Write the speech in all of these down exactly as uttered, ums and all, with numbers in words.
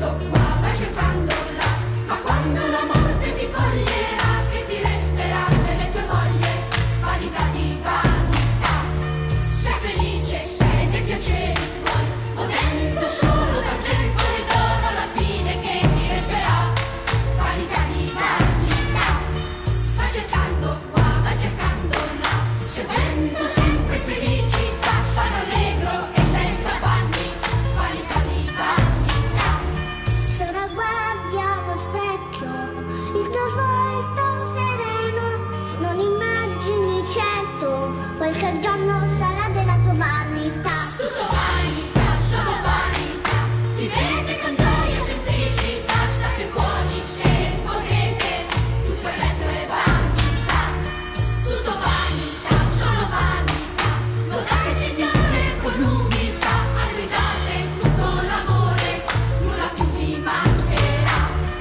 Qualche giorno sarà della tua vanità. Tutto vanità, solo vanità. Vivete con gioia e semplicità. State buoni se potete. Tutto il resto è vanità. Tutto vanità, solo vanità. Lodate il Signore con umiltà. A Lui date tutto l'amore. Nulla più vi mancherà.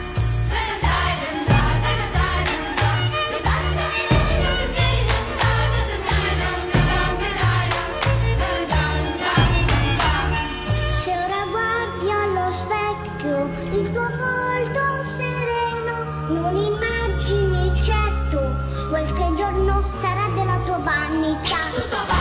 Il tuo volto sereno, non immagini certo, qualche giorno sarà della tua vanità. Tutto